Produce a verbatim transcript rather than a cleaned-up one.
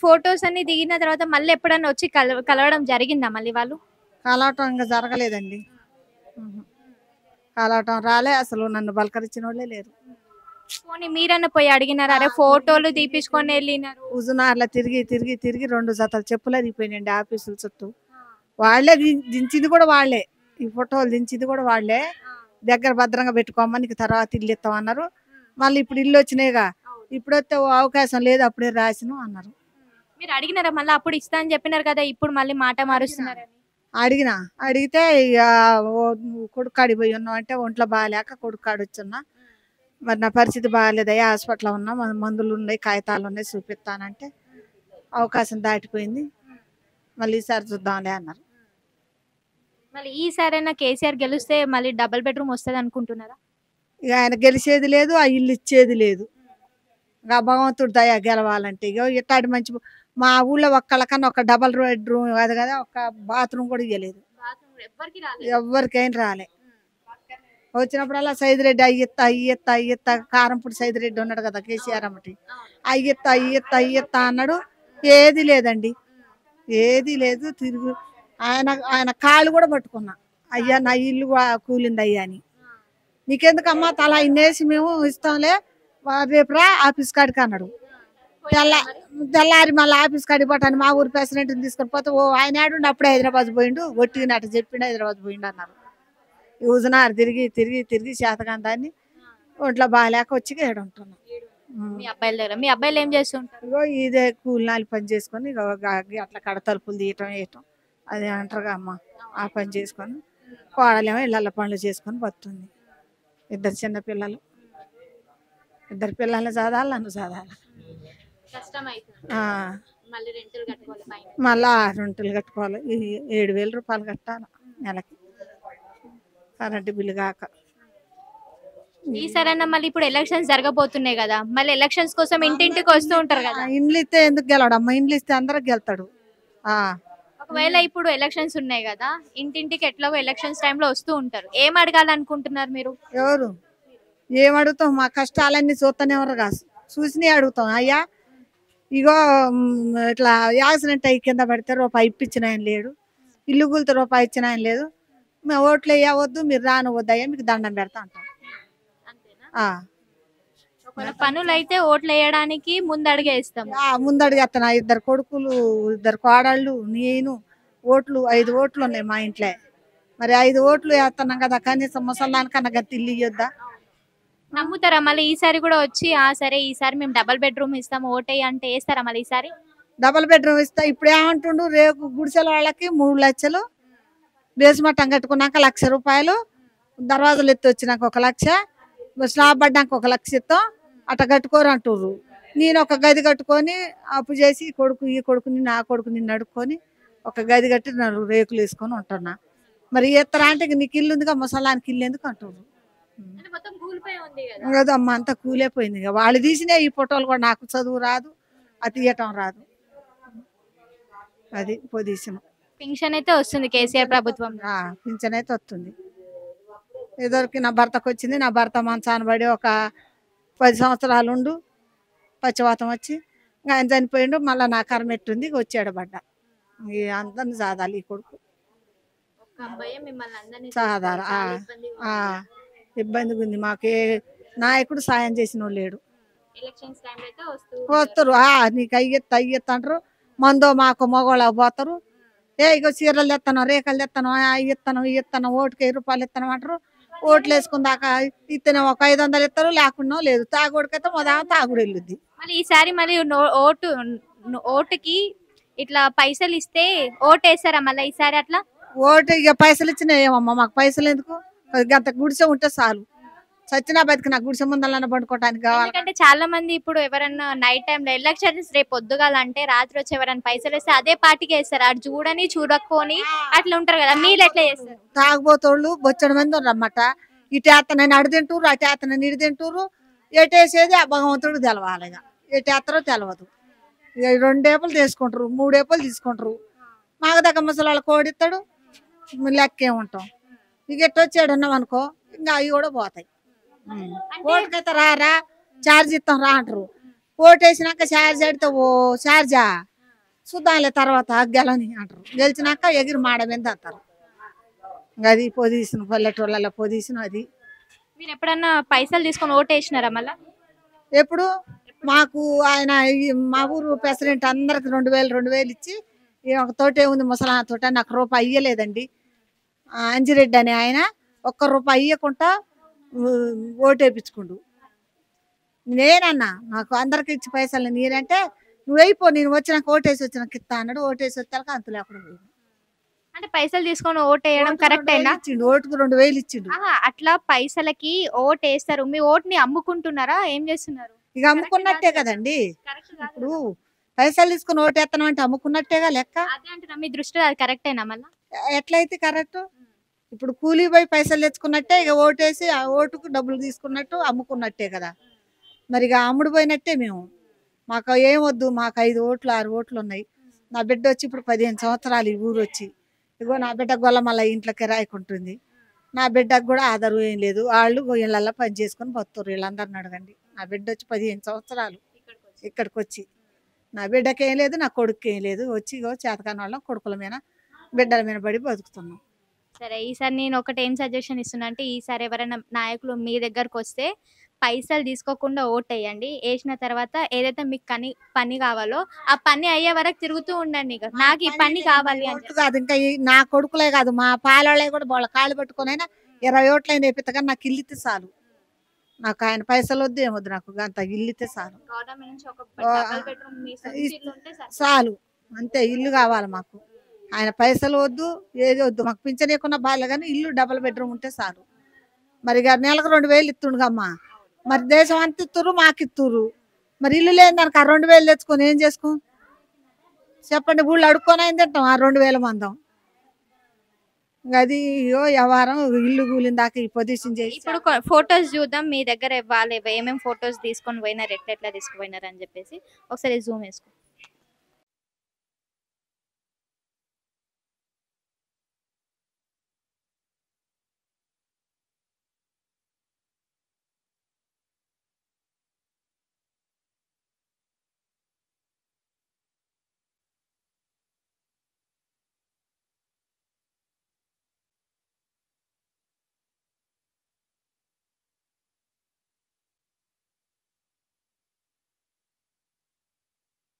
Photos అన్ని దిగిన తర్వాత మళ్ళీ ఎప్పుడన్నా వచ్చి కల కలవడం జరిగిందా మళ్ళీ వాళ్ళు? కలవటం ఇంకా జరగలేదండి. ఉహు. కలవటం రాలే, అసలు నన్ను పలకరించిన వాళ్ళే లేరు. పోనీ మీరన్నా పోయి అడిగినారా? అరే ఫోటోలు తీపించుకొని వెళ్ళినారు. హుజునార్లో తిరిగి తిరిగి తిరిగి రెండు జతలు చెప్పులు అరిగిపోయినాయండి ఆఫీసుల చుట్టూ. వాళ్ళే ది- దించింది కూడా వాళ్ళే, ఈ ఫోటోలు దించింది కూడా వాళ్ళే. దగ్గర భద్రంగా పెట్టుకోమని నీకు తర్వాత ఇల్లు ఇస్తాం అన్నారు. మళ్ళీ ఇప్పుడు ఇల్లు వచ్చినాయిగా, ఇప్పుడు వస్తే ఓ అవకాశం లేదు, అప్పుడే రాసిను అన్నారు. మీరు అడిగినారా మళ్ళీ? అప్పుడు ఇస్తా అని చెప్పినారు కదా, ఇప్పుడు మళ్ళీ మాట మారుస్తున్నారని. అడిగిన అడిగితే ఇక ఓ నువ్వు కొడుకు కాడికి పోయి ఉన్నావు అంటే ఒంట్లో బాగాలేక కొడుకు కాడి వచ్చున్నా, మరి నా పరిస్థితి బాగాలేదయ్యా, హాస్పిటల్లో ఉన్నా, మన మందులు ఉన్నాయి, కాగితాలు ఉన్నాయి, చూపిస్తానంటే అవకాశం దాటిపోయింది, మళ్ళీ ఈసారి చూద్దాంలే అన్నారు. మళ్ళీ ఈసారైనా కేసీఆర్ గెలిస్తే మళ్ళీ డబుల్ బెడ్రూమ్ వస్తుంది అనుకుంటున్నారా? ఇక ఆయన గెలిచేది లేదు, ఆ ఇల్లు ఇచ్చేది లేదు. ఇక ఆ భగవంతుడు దయ గెలవాలంటే ఇక ఇట్లాంటి మంచి మా ఊళ్ళో ఒక్కళ్ళకన్నా ఒక డబల్ బెడ్రూమ్ కాదు కదా, ఒక బాత్రూమ్ కూడా ఇవ్వలేదు, ఎవ్వరికైనా రాలే. వచ్చినప్పుడల్లా సైదిరెడ్డి అయ్యెత్త అయ్యెత్త అయ్యెత్త కారంపూడి సైదిరెడ్డి ఉన్నాడు కదా కేసీఆర్ అమ్మటి, అయ్యెత్త అయ్యెత్త అయ్యెత్త అన్నాడు, ఏది లేదండి, ఏది లేదు. తిరుగు ఆయన ఆయన కాళ్ళు కూడా పట్టుకున్నా, అయ్యా నా ఇల్లు వా- కూలింది అయ్యా అని. నీకెందుకమ్మా తలా ఇన్నేసి మేము ఇస్తాంలే, వా- రేపు రా ఆఫీస్ కాడికి అన్నాడు. తెల్ల తెల్లారి మళ్ళీ ఆఫీస్ కాడికి పోతాను, మా ఊరు ప్రెసిడెంట్ని తీసుకొని పోతే ఓ ఆయన ఆడుండి అప్పుడే హైదరాబాద్ పోయిండు, ఒట్టినట్టు చెప్పిండు హైదరాబాద్ పోయిండు అన్నారు. యూజనారు తిరిగి తిరిగి తిరిగి చేతగాని దాన్ని ఒంట్లో బాగాలేక వచ్చి ఏడు ఉంటున్నాం. మీ అబ్బాయిల దగ్గర. మీ అబ్బాయిలు ఏం చేస్తుంటారు? ఇగో ఇదే కూలినాలి పని చేసుకొని ఇగో గా- అట్లా కడ తలుపులు తీయటం వేయటం అదే అంటారుగా అమ్మ, ఆ పని చేసుకొని కోడలేమో ఇళ్ళ పనులు చేసుకొని బతుంది. ఇద్దరు చిన్న పిల్లలు, ఇద్దరు పిల్లల్ని చదవాలి, నన్ను చదవాలి. కష్టం అవుతుంది. ఆ, మళ్ళీ రెంటులు కట్టుకోవాలి పైన. మళ్ళా రెంటులు కట్టుకోవాలి, ఈ ఏడు వేల రూపాయలు కట్టాలి నెలకి, కరెంటు బిల్లు కాక. ఈసారైనా మళ్ళీ ఇప్పుడు ఎలక్షన్స్ జరగబోతున్నాయి కదా, మళ్ళీ ఎలక్షన్స్ కోసం ఇంటింటికి వస్తూ ఉంటారు ఆ, కదా. ఇండ్లు ఇస్తే ఎందుకు గెలవడు అమ్మ, ఇండ్లు ఇస్తే అందరికి గెలుతాడు. ఆ, ఒకవేళ ఇప్పుడు ఎలక్షన్స్ ఉన్నాయి కదా, ఇంటింటికి ఎట్లాగో ఎలక్షన్స్ టైంలో వస్తూ ఉంటారు, ఏం అడగాలనుకుంటున్నారు మీరు? ఎవరు ఏం అడుగుతాం, మా కష్టాలన్నీ చూస్తూనే ఎవరు కాదు, చూసినే అడుగుతాం. అయ్యా ఇగో మ్, ఇట్లా యాక్సిడెంట్ అయ్యి కింద పడితే రూపాయి ఇప్పించిన ఆయన లేడు, ఇల్లు కూలితే రూపాయి ఇచ్చిన ఆయన లేదు, మేము ఓట్లు వేయవద్దు, మీరు రానివద్దు అయ్యా, మీకు దండం పెడతా అంటాం. ఆ, ఒకవేళ పనులు అయితే ఓట్లు వేయడానికి ముందు అడిగే ఇస్తాం. ఆ, ముందడుగు ఎత్తనా, ఇద్దరు కొడుకులు ఇద్దరు కోడళ్ళు నేను, ఓట్లు ఐదు ఓట్లు ఉన్నాయి మా ఇంట్లో, మరి ఐదు ఓట్లు వేస్తున్నాం కదా, కనీసం ముసలానికన్నా గట్టి ఇల్లు ఇయ్యొద్దా? నమ్ముతారా మళ్ళీ ఈసారి కూడా వచ్చి, ఆ సరే ఈసారి మేము డబుల్ బెడ్రూమ్ ఇస్తాం ఓటే అంటే వేస్తారా మళ్ళీ ఈసారి? డబల్ బెడ్రూమ్ ఇస్తా, ఇప్పుడు ఏమంటుండు, రేపు గుడిసెల వాళ్ళకి మూడు లక్షలు, బేస్మట్టం కట్టుకున్నాక లక్ష రూపాయలు, దర్వాజలు ఎత్తి వచ్చినాక ఒక లక్ష, స్లాబ్ పడ్డాక ఒక లక్ష ఇస్తాం, అట్లా కట్టుకోరు అంటుర్రు. నేను ఒక గది కట్టుకొని అప్పు చేసి ఈ కొడుకు ఈ కొడుకుని నా కొడుకుని నడుక్కొని ఒక గది కట్టి నన్ను రేకులు వేసుకొని ఉంటున్నా. మరి ఎత్తరా అంటే ఇక నీకు ఇల్లు ఉందిగా, ముసలానికి ఇల్లు ఎందుకు అంటుర్రు. అంటే మొత్తం కూలిపోయి ఉంది కదా. కదా అమ్మ, అంతా కూలైపోయింది. ఇక వాళ్ళు తీసినా ఈ ఫోటోలు కూడా నాకు చదువు రాదు, అది తీయటం రాదు, అది పొజిషన్. పింఛన్ అయితే వస్తుంది కేసీఆర్ ప్రభుత్వం. పింఛన్ అయితే వస్తుంది. ఇదివరకు నా భర్తకు వచ్చింది, నా భర్త మంచాన పడి ఒక పది సంవత్సరాలు ఉండు పచ్చివాతం వచ్చి ఇంకా ఆయన చనిపోయిండు, మళ్ళీ నా కర్మ ఎట్టుంది వచ్చాడు పడ్డ. ఈ అందరిని సాదాలి ఈ కొడుకు, ఒక్క అబ్బాయే మిమ్మల్ని అందరినీ సాదాలి. ఆ, చాలా ఇబ్బందిగా ఆ, ఉంది. ఇబ్బందిగా ఉంది, మాకే నాయకుడు సాయం చేసిన వాళ్ళు లేడు. ఎలక్షన్స్ టైం అయితే వస్తూ వస్తారు, ఆ, నీకు అయ్యెత్త అయ్యెత్త అంటారు, మందో మాకు మగవాళ్ళ పోతారు, ఏ ఇగో చీరలు తెస్తాను, రేఖలు తెస్తాను, అవి ఇస్తాను ఇవి ఇస్తాను, ఓటుకి వెయ్యి రూపాయలు ఇస్తాను అంటారు. ఓట్లు వేసుకుందాక ఇతనే ఒక ఐదు వందలు ఇస్తారు, లేకుండా లేదు. తాగుడికైతే మొదట తాగుడు వెళ్ళుద్ది. మళ్ళీ ఈసారి మళ్ళీ నో- ఓటు న- ఓటుకి ఇట్లా పైసలు ఇస్తే ఓటు వేస్తారా మళ్ళీ ఈసారి అట్లా? ఓటు ఇక పైసలు ఇచ్చినా ఏమమ్మా, మాకు పైసలు ఎందుకు, గంత గుడిసె ఉంటే చాలు, చచ్చినా బతికి నాకు గుడిసె ముందలన్న పండుకోవటానికి కావాలి. ఎందుకంటే చాలా మంది ఇప్పుడు ఎవరన్నా నైట్ టైం లో ఎలక్షన్స్ రేపు పొద్దుగాల అంటే రాత్రి వచ్చి ఎవరైనా పైసలు వేస్తే అదే పార్టీకి వేస్తారు, అటు చూడని చూడకపోని అట్లా ఉంటారు కదా, మీరు ఎట్లా చేస్తారు? తాగుబోతోళ్ళు బొచ్చడి మంది రమ్మట, ఇటు వేత్తనని అడు తింటూరు, అటు వేత్తనని ఇటు తింటూరు, ఎటేసేది ఆ భగవంతుడు తెలవాలి. ఇక ఎటు వేస్తారో తెలియదు. ఇక రెండేపులు తీసుకుంటారు, మూడేపులు తీసుకుంటారు, మాకు దగ్గర ముసలి వాళ్ళ కోడిస్తాడు, లెక్కే ఉంటాం. ఇక ఎట్టు వచ్చాడు ఉన్నాం అనుకో, ఇంకా అవి కూడా పోతాయి. ఓటుకైతే రారా, ఛార్జ్ ఇస్తాం రా అంటారు, ఓటు వేసినాక ఛార్జ్ అడితే ఓ ఛార్జా చూద్దాంలే తర్వాత గెలని అంటారు. గెలిచినాక ఎగిరి మాడ మీద అంటారు. ఇంకా అది పొజిషన్, పల్లెటూళ్ళలో పొజిషన్ అది. మీరు ఎప్పుడన్నా పైసలు తీసుకొని ఓటు వేసినారా మళ్ళా? ఎప్పుడు మాకు ఆయన ఈ మా ఊరు ప్రెసిడెంట్ అందరికి రెండు వేలు రెండు వేలు ఇచ్చి ఈ ఒక తోటే ఉంది ముసలా తోట, నాకు రూపాయి ఇయ్యలేదండి. ఆ, అంజిరెడ్డి అని ఆయన ఒక్క రూపాయి ఇయ్యకుండా ఓటు వేయించుకుండు. నేనన్నా నాకు అందరికి ఇచ్చి పైసలు నేనంటే నువ్వు అయిపో, నేను వచ్చినాక ఓటేసి వచ్చినాక ఇస్తా అన్నాడు. ఓటేసి వచ్చాక అంత లేకుండా పోయింది. అంటే పైసలు తీసుకొని ఓటు వేయడం కరెక్ట్ అయినా? ఇచ్చిండు, ఓటుకు రెండు వేలు ఇచ్చిండు. ఆహా, అట్లా పైసలకి ఓటు వేస్తారు, మీ ఓటుని అమ్ముకుంటున్నారా, ఏం చేస్తున్నారు? ఇక అమ్ముకున్నట్టే కదండి. ఇప్పుడు పైసలు తీసుకుని ఓటు వేస్తాను అంటే అమ్ముకున్నట్టేగా లెక్క. అదే అంటున్నా, మీ దృష్టిలో అది కరెక్ట్ అయినా మళ్ళీ? ఎట్లయితే కరెక్ట్? ఇప్పుడు కూలీ పోయి పైసలు తెచ్చుకున్నట్టే, ఇక ఓటేసి ఆ ఓటుకు డబ్బులు తీసుకున్నట్టు అమ్ముకున్నట్టే కదా. మరి ఇక అమ్ముడు పోయినట్టే మేము. మాకు ఏం వద్దు, మాకు ఐదు ఓట్లు ఆరు ఓట్లు ఉన్నాయి. నా బిడ్డ వచ్చి ఇప్పుడు పదిహేను సంవత్సరాలు ఈ ఊరు వచ్చి, ఇగో నా బిడ్డ గొల్లమల్ల ఇంట్లో కిరాయికుంటుంది. నా బిడ్డకు కూడా ఆధారం ఏం లేదు. వాళ్ళు ఇళ్ళల్లో పని చేసుకొని బతున్నారు. వీళ్ళందరిని అడగండి. నా బిడ్డ వచ్చి పదిహేను సంవత్సరాలు ఇక్కడికి వచ్చి, నా బిడ్డకి ఏం లేదు, నా కొడుకు ఏం లేదు. వచ్చి ఇగో చేతకాని వాళ్ళం కొడుకుల మీద బిడ్డల మీద పడి బతుకుతున్నాం. సరే, ఈసారి నేను ఒకటి ఏం సజెషన్ ఇస్తున్నా అంటే, ఈసారి ఎవరైనా నాయకులు మీ దగ్గరకు వస్తే పైసలు తీసుకోకుండా ఓట్ వేయండి. వేసిన తర్వాత ఏదైతే మీకు పని పని కావాలో ఆ పని అయ్యే వరకు తిరుగుతూ ఉండండి. ఇక నాకు ఈ పని కావాలి అని ఓట్లు కాదు, ఇంకా ఈ నా కొడుకులే కాదు, మా పాలవాళ్ళే కూడా వాళ్ళ కాళ్ళు పట్టుకొని అయినా ఇరవై ఓట్లు అయినా వేపిస్తా, కానీ నాకు ఇల్లు ఇస్తే చాలు. నాకు ఆయన పైసలు వద్దు ఏమొద్దు, నాకు అంత ఇల్లు ఇస్తే చాలు. గవర్నమెంట్ నుంచి ఒక ఆ, డబుల్ బెడ్రూమ్ మీ సొంత ఇల్లు ఉంటే సరే. చాలు, అంతే. ఇల్లు కావాలి మాకు. ఆయన పైసలు వద్దు, ఏది వద్దు, మాకు పింఛనీయకుండా బాగాలే, కానీ ఇల్లు డబల్ బెడ్రూమ్ ఉంటే చాలు. మరి ఇక నెలకు రెండు వేలు ఇస్తుండగమ్మా, మరి దేశం అంత ఇస్తురు, మాకు ఇస్తురు. మరి ఇల్లు లేని దానికి ఆ రెండు వేలు తెచ్చుకొని ఏం చేసుకో చెప్పండి. ఊళ్ళో అడుక్కొని అయింది తింటాం ఆ రెండు వేల మందం. ఇంకా అది ఇగో వ్యవహారం, ఇల్లు కూలిన దాకా ఈ పొజిషన్ చేసి. ఇప్పుడు ఫొటోస్ చూద్దాం, మీ దగ్గర వాళ్ళు ఏమేమి ఫొటోస్ తీసుకొని పోయినారు, ఎట్లా ఎట్లా తీసుకుపోయినారు అని చెప్పేసి ఒకసారి జూమ్ వేసుకో.